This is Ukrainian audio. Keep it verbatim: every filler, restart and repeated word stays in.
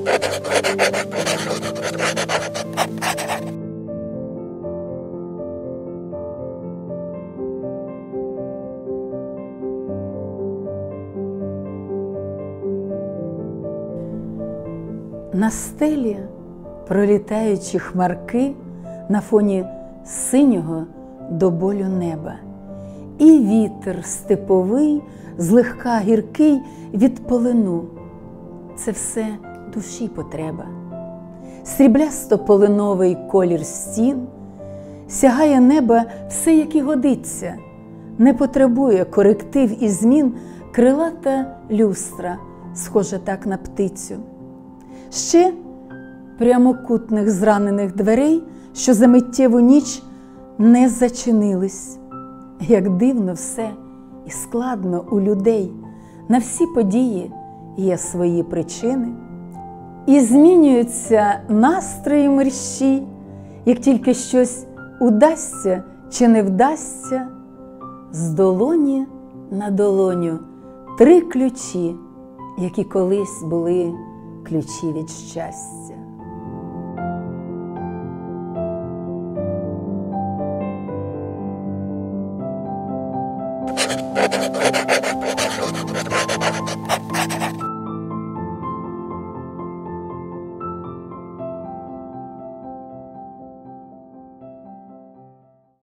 На стелі пролітаючі хмарки на фоні синього до болю неба. І вітер степовий, злегка гіркий від полину. Це все душі потреба. Сріблясто-полиновий колір стін, сягає неба все, як і годиться. Не потребує коректив і змін крилата люстра, схожа так на птицю. Ще прямокутних зранених дверей, що за миттєву ніч не зачинились. Як дивно все і складно у людей, на всі події є свої причини. І змінюються настрої мерщі, як тільки щось удасться чи не вдасться. З долоні на долоню три ключі, які колись були ключі від щастя. Thank you.